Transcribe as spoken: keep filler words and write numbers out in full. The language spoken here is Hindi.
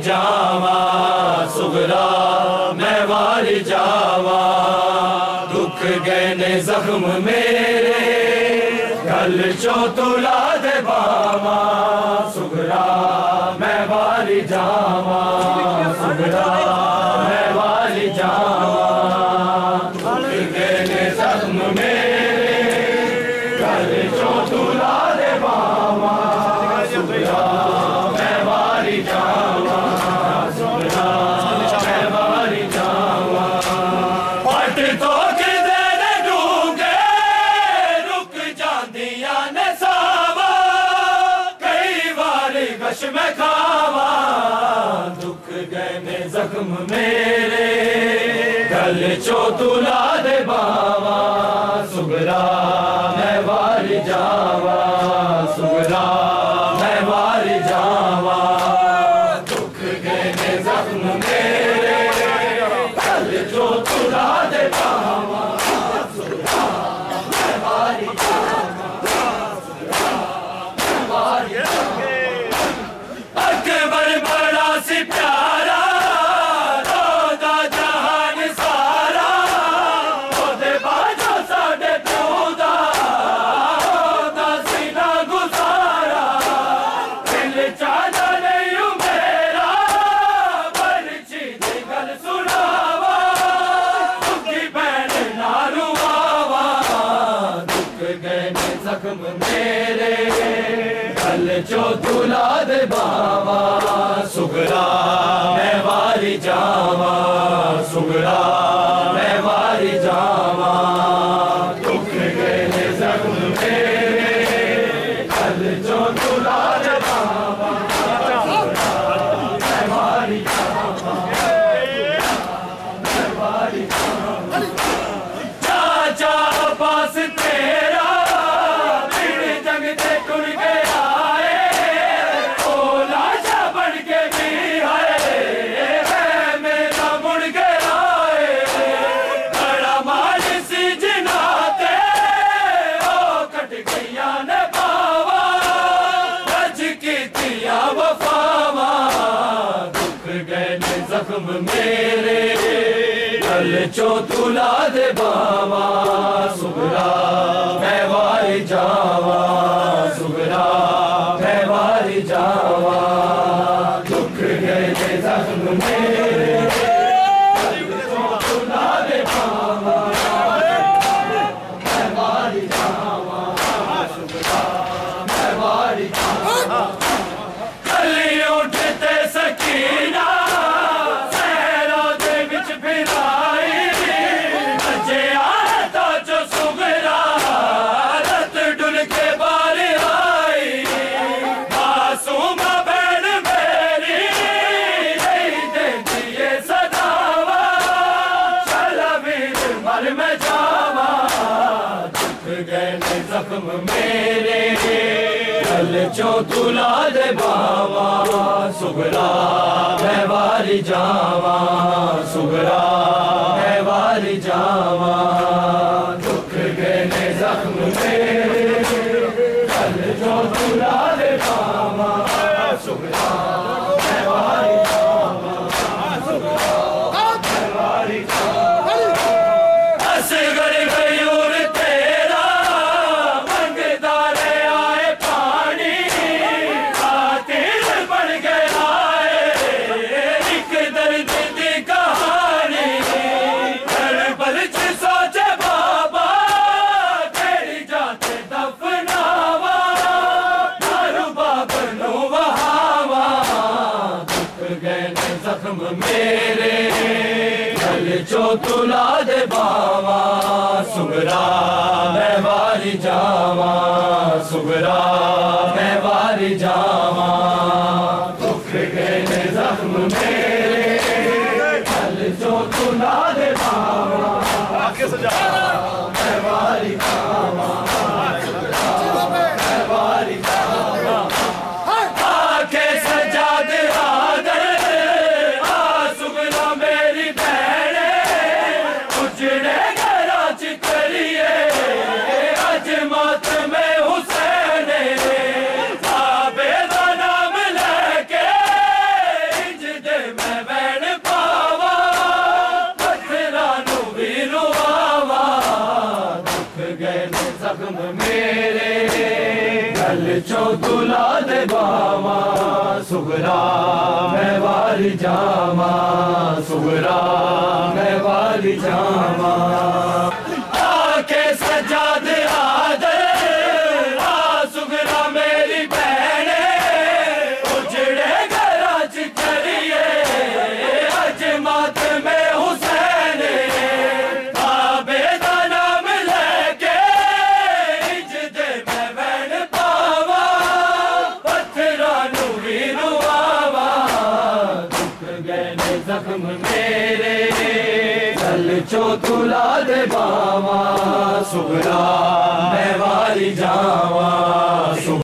जावा सुगरा मैं वारी जावा दुख गए ने जख्म मेरे गल चो तुला दे बावा सुगरा मैं वारी जावा सुगरा मैं वारी जावा दुख गए ने जख्म मेरे गल चो तुला दे बावा सुगरा मैं वारी जावा सुगरा मैं वारी जावा पट तो किधर डूंगे रुक जांदिया ने सावा कई बारी गश में खावा दुख गए ने जख्म मेरे गल चो तुला दे बावा सुगरा मैं वारी जावा सुगरा मैं वारी जावा दुख गए ने जख्म मेरे गल चो तुला दे बावा सुगरा मैं वारी जावा सुगरा मैं वारी जावा अकबर बड़ा सी प्यारा रोदा जहान सारा ओदे बाजो साडे प्योदा ओदा सीना गुजारा दिल चाहता नहीं मेरा बरछी दी गल सुनावा दुखी भैन ना रुआवा दुख गए ने जख्म मेरे गल चो तुला दे बावा सुगरा मैं वारी जावा सुगरा मैं वारी जावा दुख गए ने जख्म मेरे गल चो तुला दे बावा मैं वारी जावा मैं वारी जावा चाचा पास तेरा बिन जंग ते टुर गया जख्म मेरे गल चो तुला दे बावा सुगरा मैं वारी जावा सुगरा मैं वारी जावा दुख गए ने जख्म मेरे गल चो तुला दे बावा मैं वारी जावा सुगरा मैं वारी जावा कली उठते सकीना जख्म मेरे गल चो तुला दे बावा सुगरा मैं वारी जावा सुगरा मैं वारी जावा दुख गए ने जख्म मेरे गल चो तुला दे बावा सुगरा मैं वारी जावा सुगरा मैं वारी जावा असगर गयूर जख्म मेरे गल चो तुला दे बावा सुगरा मैं वारी जावा सुगरा मैं वारी जावा दुख गए ने जख्म मेरे गल चो तुला दे बावा मैं वारी जावा मैं वारी जावा आके सजा दे अजमत में हुसैन आबे दा नाम तुला दे बावा सुगरा मैं वाली जावा सुगरा मैं वाली जावा आके सजा दे आदर आ सुगरा मेरी भैने उजड़े घरा च करिए अज मात में हुसैन बाबे दा नाम लेके इज्जत मैं वैन पावा पत्थरां नू भी रुआवा दुख गए ने जख्म मेरे गल चो तुला दे बावा सुगरा मैं वाली जावा।